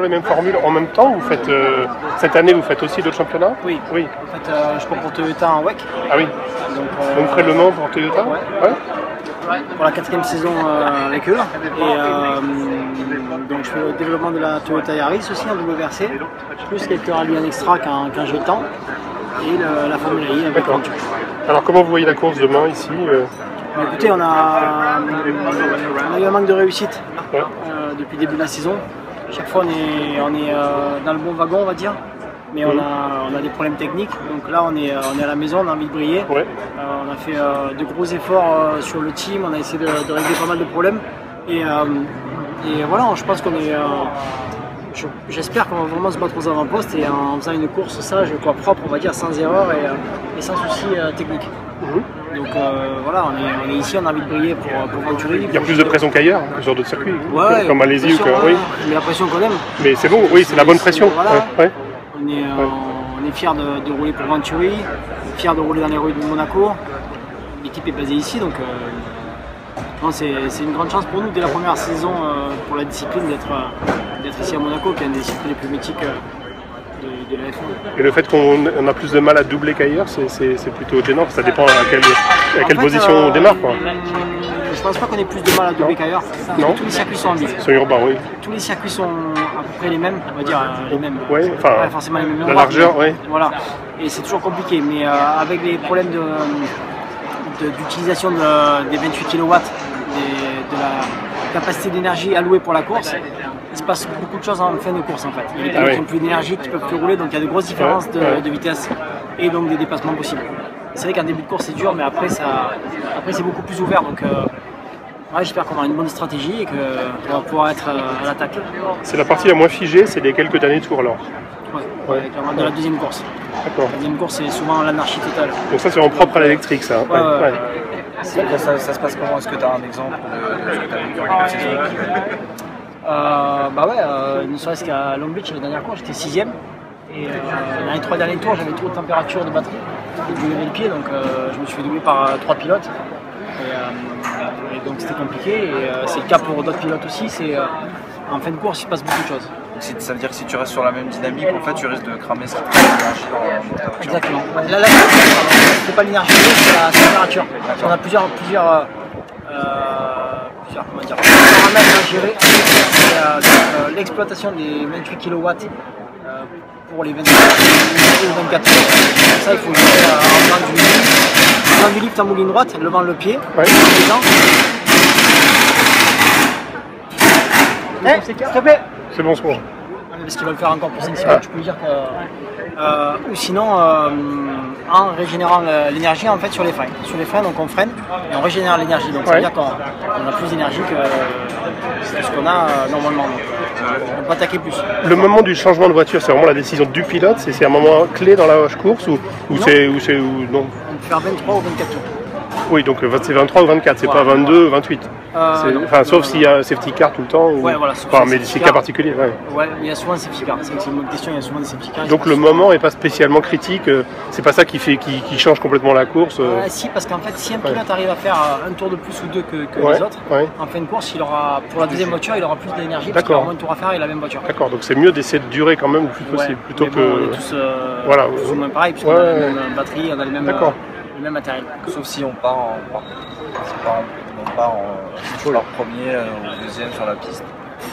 les mêmes formules en même temps? Vous faites, cette année, vous faites aussi d'autres championnats? Oui. Oui. En fait, je cours pour Toyota en WEC. Ah oui. Donc près Le Mans pour Toyota? Ouais. Pour la 4e saison avec eux. Et donc je fais le développement de la Toyota Yaris aussi en WRC, plus quelques rallyes en extra quand j'ai le temps, et la Formule I avec Venture. Alors comment vous voyez la course demain ici? Écoutez, on a eu un manque de réussite depuis le début de la saison. Chaque fois on est dans le bon wagon, on va dire. Mais on a des problèmes techniques, donc là on est à la maison, on a envie de briller. Ouais. On a fait de gros efforts sur le team, on a essayé de régler pas mal de problèmes. Et voilà, je pense qu'on est. J'espère qu'on va vraiment se battre aux avant-postes et en faisant une course sage, propre, on va dire, sans erreur et sans soucis techniques. Donc voilà, on est ici, on a envie de briller pour Venturi. Il y a plus de pression qu'ailleurs, sur d'autres circuits, comme Malaisie ou que. Oui. Mais la pression qu'on aime. Mais c'est bon, oui, c'est la bonne pression. Voilà. Ouais. On est fiers de rouler pour Venturi, fiers de rouler dans les rues de Monaco. L'équipe est basée ici, donc c'est une grande chance pour nous dès la première saison pour la discipline d'être ici à Monaco, qui est une des disciplines les plus mythiques de la F1. Et le fait qu'on a plus de mal à doubler qu'ailleurs, c'est plutôt gênant, ça dépend à quelle position on démarre, quoi. Je pense pas qu'on ait plus de mal à doubler qu'ailleurs. Tous les circuits sont en ville. Sont urbains, oui. Tous les circuits sont à peu près les mêmes, on va dire les mêmes. Ouais, enfin, pas forcément les mêmes. La largeur, oui. Voilà. Et c'est toujours compliqué, mais avec les problèmes d'utilisation des 28 kW, de la capacité d'énergie allouée pour la course, il se passe beaucoup de choses en fin de course en fait. Il y a des pilotes qui ont plus d'énergie, qui peuvent plus rouler, donc il y a de grosses différences de vitesse et donc des dépassements possibles. C'est vrai qu'en début de course c'est dur, mais après c'est beaucoup plus ouvert. Donc j'espère qu'on aura une bonne stratégie et qu'on va pouvoir être à l'attaque. C'est la partie la moins figée, c'est les quelques derniers tours alors. Ouais, de la deuxième course. D'accord. La deuxième course c'est souvent l'anarchie totale. Donc ça c'est en propre à l'électrique ça. Ça se passe comment? Est-ce que tu as un exemple de ce que tu as vécu en saison? Ne serait-ce qu'à Long Beach, la dernière course, j'étais 6ème. Et dans les 3 derniers tours, j'avais trop de température de batterie. Je levais le pied, donc je me suis fait doubler par 3 pilotes. Et donc c'était compliqué. Et c'est le cas pour d'autres pilotes aussi. En fin de course, il se passe beaucoup de choses. Ça veut dire que si tu restes sur la même dynamique, en fait, tu risques de cramer ce qui te reste d'énergie dans ta voiture. Exactement. Là, c'est pas l'énergie, c'est la température. On a plusieurs paramètres à gérer. L'exploitation des 28 kW pour les 24 ou 24 heures. Ça, il faut gérer en faisant du lift en mouline droite, levant le pied. S'il te plaît. C'est bon, c'est bon. Parce qu'ils veulent faire encore plus sensible, je peux dire que. Ou sinon, en régénérant l'énergie en fait sur les freins. Sur les freins, donc on freine et on régénère l'énergie. Donc ça veut dire qu'on a plus d'énergie que ce qu'on a normalement. Donc, on peut attaquer plus. Le moment du changement de voiture, c'est vraiment la décision du pilote? C'est un moment clé dans la course ou non? On peut faire 23 ou 24 tours. Oui, donc c'est 23 ou 24, c'est pas 22 ou 28. Sauf s'il y a safety car tout le temps. Voilà, mais c'est cas particulier. Ouais, il y a souvent un safety car. C'est une bonne question, il y a souvent des safety cars. Donc le moment n'est pas spécialement critique, c'est pas ça qui change complètement la course. Si, parce qu'en fait, si un pilote arrive à faire un tour de plus ou deux que les autres, en fin de course, pour la deuxième voiture, il aura plus d'énergie parce qu'il aura moins de tours à faire et la même voiture. D'accord, donc c'est mieux d'essayer de durer quand même le plus possible plutôt que. On est tous plus ou moins pareil, puisqu'on a la même batterie, on a le même matériel. Sauf si on part en premier ou deuxième sur la piste.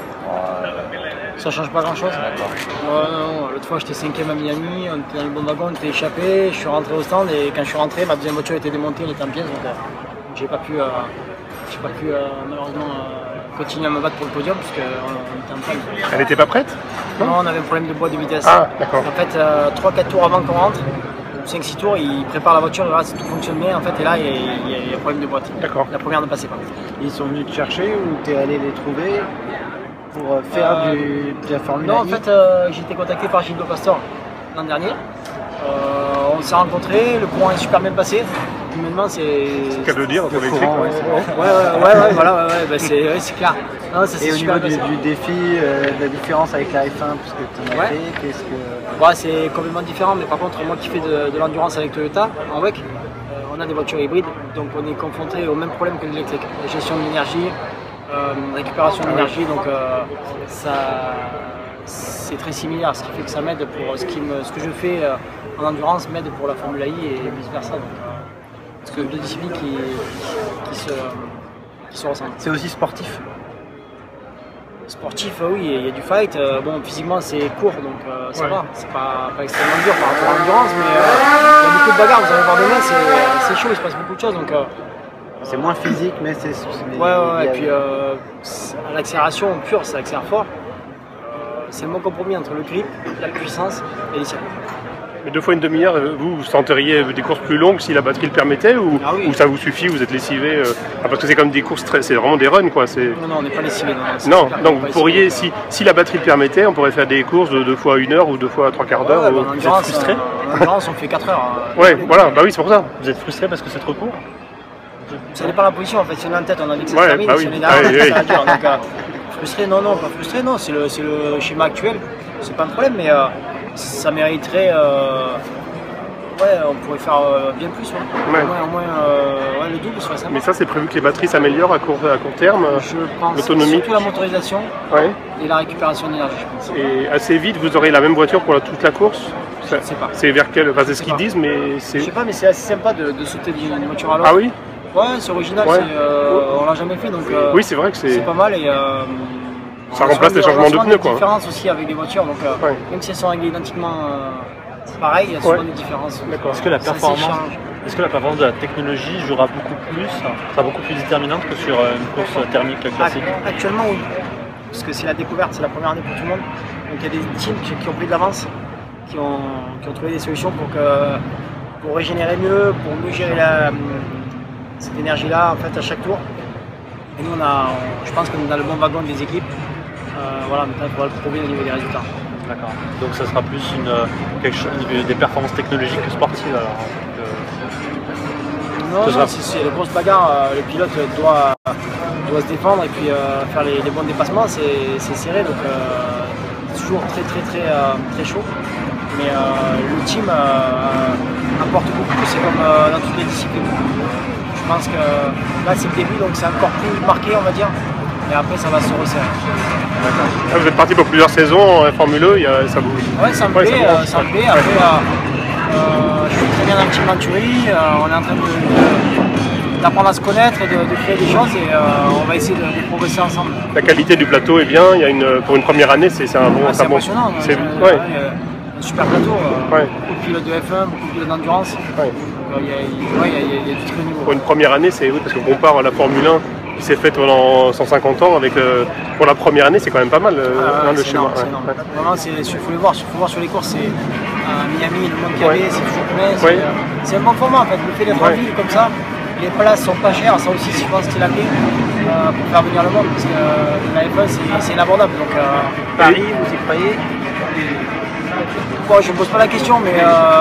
Ça change pas grand chose. Non, l'autre fois j'étais 5ème à Miami, on était dans le bon wagon, on était échappé, je suis rentré au stand et quand je suis rentré, ma deuxième voiture était démontée, elle était en pièces, donc j'ai pas pu malheureusement continuer à me battre pour le podium parce qu'on était en panne. Elle n'était pas prête? Non, on avait un problème de boîte de vitesse. Ah, d'accord. En fait, 3-4 tours avant qu'on rentre, 5-6 tours, il prépare la voiture, il regarde si tout fonctionne bien, en fait, et là, il y a un problème de boîte. D'accord. La première ne passait pas. Ils sont venus te chercher ou tu es allé les trouver pour faire de la Formule 1? Non, en fait, j'ai été contacté par Gilles Pastor l'an dernier. On s'est rencontrés, le courant est super bien passé. Humainement, c'est. C'est qu'à le dire, entre électrique. Voilà, c'est clair. Non, et au niveau du défi, de la différence avec la F1, puisque tu en as fait, qu'est-ce que. C'est complètement différent, mais par contre, moi qui fais de l'endurance avec Toyota, en WEC, on a des voitures hybrides, donc on est confronté au même problème que l'électrique. Gestion de l'énergie, récupération de l'énergie, donc ça c'est très similaire, ce qui fait que ça m'aide pour ce que je fais en endurance m'aide pour la Formule I et vice versa. Parce que deux disciplines qui se ressemblent. C'est aussi sportif. Sportif, oui, il y a du fight. Bon, physiquement c'est court, donc ça va. C'est pas extrêmement dur par rapport à l'endurance, mais il y a beaucoup de bagarres. Vous allez voir demain, c'est chaud, il se passe beaucoup de choses. Donc, c'est moins physique, mais c'est. Ouais, et puis à l'accélération pure, ça accélère fort. C'est le bon compromis entre le grip, la puissance et les circuits. Mais 2 fois une demi-heure, vous tenteriez des courses plus longues si la batterie le permettait ou ça vous suffit, vous êtes lessivé parce que c'est comme des courses, c'est vraiment des runs quoi. Non, on n'est pas lessivé. Non, donc vous pourriez, si la batterie le permettait, on pourrait faire des courses de 2 fois 1 heure ou 2 fois 3/4 d'heure. Vous êtes frustré en endurance, on fait 4 heures. Ouais, voilà, bah oui, c'est pour ça. Vous êtes frustré parce que c'est trop court? Ça dépend de la position en fait. Si on est en tête, on a dit que ça se termine. Si on est derrière, ça dur. Donc, frustré, non, pas frustré, non. C'est le schéma actuel. C'est pas un problème, mais ça mériterait. On pourrait faire bien plus. Au moins le double serait sympa. Mais ça, c'est prévu que les batteries s'améliorent à court terme. Je pense l'autonomie. surtout la motorisation et la récupération d'énergie, je pense. Et assez vite, vous aurez la même voiture pour toute la course? Je ne sais pas. C'est vers quel? Enfin, c'est ce qu'ils disent, mais c'est. Je sais pas, mais c'est assez sympa de sauter d'une voiture à l'autre. Ah oui? Ouais, c'est original. On l'a jamais fait, donc. Oui, c'est vrai que c'est pas mal et. Ça remplace les changements de pneus, quoi. Il y a des différences aussi avec les voitures, donc même si elles sont réglées identiquement pareil, il y a souvent des différences. Est-ce que la performance de la technologie jouera beaucoup plus, sera beaucoup plus déterminante que sur une course thermique classique? Actuellement, oui. Parce que c'est la découverte, c'est la première année pour tout le monde. Donc il y a des teams qui ont pris de l'avance, qui ont trouvé des solutions pour régénérer mieux, pour mieux gérer cette énergie-là en fait, à chaque tour. Et nous, je pense qu'on est dans le bon wagon des équipes. Maintenant, il faudra le prouver au niveau des résultats. D'accord. Donc ça sera plus des performances technologiques que sportives alors. Non, c'est une grosse bagarre. Le pilote doit se défendre et puis faire les bons dépassements. C'est serré, donc c'est toujours très chaud. Mais le team apporte beaucoup. C'est comme dans toutes les disciplines. Je pense que là c'est le début, donc c'est encore plus marqué, on va dire. Et après ça va se resserrer. D'accord. Vous êtes parti pour plusieurs saisons en Formule E, ça bouge. Ouais, ça me plaît. Après, je suis très bien dans le team Venturi. On est en train d'apprendre à se connaître et de créer des choses et on va essayer de progresser ensemble. La qualité du plateau est bien. Pour une première année, c'est un bon. C'est impressionnant. Un super plateau. Beaucoup de pilotes de F1, beaucoup de pilotes d'endurance. Il y a du très haut niveau. Pour une première année, c'est parce qu'on compare à la Formule 1 qui s'est faite pendant 150 ans avec pour la première année, c'est quand même pas mal le schéma. Énorme. Vraiment, il faut le voir sur les courses, c'est Miami, le monde qu'il y avait, c'est toujours plein. C'est un bon format en fait, le fait d'être en ville comme ça, les places sont pas chères, ça aussi je pense que c'est la clé pour faire venir le monde parce que la F1 c'est inabordable. Donc Paris, vous y croyez? Bon, je ne me pose pas la question, mais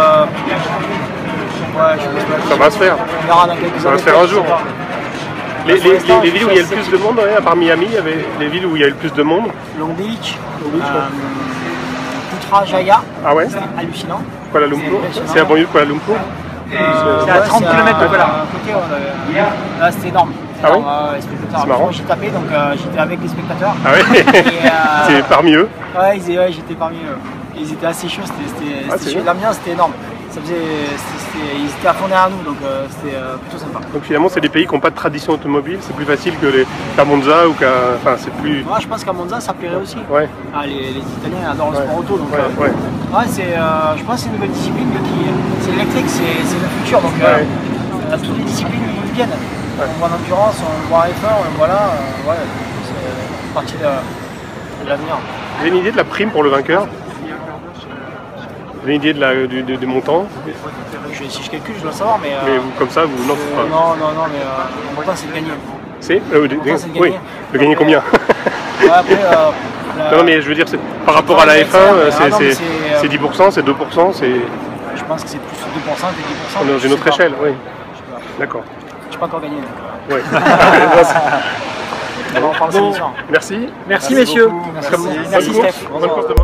ça va se faire. On verra dans quelques années. Ça va se faire un jour. Les villes où il y a le plus de monde, à part Miami, il y avait les villes où il y a le plus de monde. Long Beach, Putrajaya, c'est hallucinant. Kuala Lumpur, c'est la banlieue de Kuala Lumpur. C'est à 30 km de Kuala. Là c'était énorme. C'est marrant. J'ai tapé, donc j'étais avec les spectateurs. Ah oui. C'est parmi eux. Ouais, j'étais parmi eux. Ils étaient assez chauds, l'ambiance c'était énorme. Ils étaient à fond derrière nous, donc c'était plutôt sympa. Donc finalement, c'est des pays qui n'ont pas de tradition automobile, c'est plus facile qu'à Monza ou Enfin, c'est plus. Ouais, je pense qu'à Monza, ça plairait aussi. Ouais. Les Italiens adorent le sport auto, donc. Je pense que c'est une nouvelle discipline c'est l'électrique, c'est le futur, donc dans toutes les disciplines ils viennent. On voit l'endurance, on voit F1, on voit là, c'est partie de l'avenir. Vous avez une idée de la prime pour le vainqueur? Vous avez une idée du montant? Si je calcule, je dois savoir, mais. Mais vous, comme ça, vous. Non, mais le montant c'est de gagner. C'est oui, de gagner combien? Après, non, mais je veux dire, par rapport à la F1, c'est 10%, c'est 2%, c'est. Je pense que c'est plus 2% que 10%. On est dans une autre échelle, oui. D'accord. Je n'ai pas encore gagné. Oui. On va en parler ce soir. Merci. Merci messieurs. Merci Steph. Bonne course demain.